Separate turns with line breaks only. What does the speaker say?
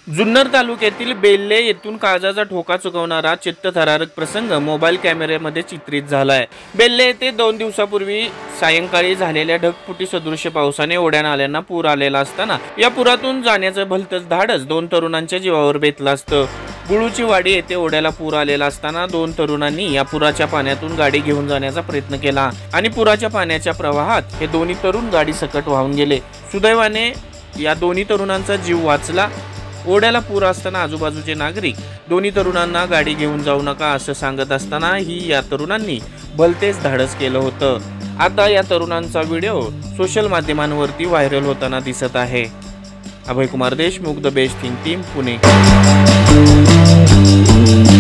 जुन्नर तालुक्यातील बेल्ले येथून काळजाचा ठोका चुकवणारा चित्तथरारक प्रसंग मोबाईल कॅमेऱ्यामध्ये चित्रित झालाय। बेल्ले येथे 2 दिवसापूर्वी सायंकाळी झालेल्या ढगफुटी सदृश्य पावसाने ओढ्या नाल्यांना पूर आलेला असताना या पुरातून जाण्याचं भलतंच धाडस 2 तरुणांच्या जीवावर बेतलं असतं। गुळूची वाडी येथे ओढ्याला पूर आलेला असताना 2 तरुणांनी या पुराच्या पाण्यातून गाडी घेऊन जाण्याचा प्रयत्न केला आणि पुराच्या पाण्याच्या प्रवाहात हे दोन्ही तरुण गाडी सकट वाहून गेले। सुदैवाने या दोन्ही तरुणांचा जीव वाचला। ओढ्याला पूर असताना आजूबाजूचे नागरिक दोन्ही तरुणांना गाडी घेऊन जाऊ नका असं सांगत असताना या तरुणांनी भलतेच धाडस केलं होतं। आता या तरुणांचा व्हिडिओ सोशल माध्यमांवरती व्हायरल होताना दिसत आहे। Abhay Kumar Deshmukh, the best thing team, Pune.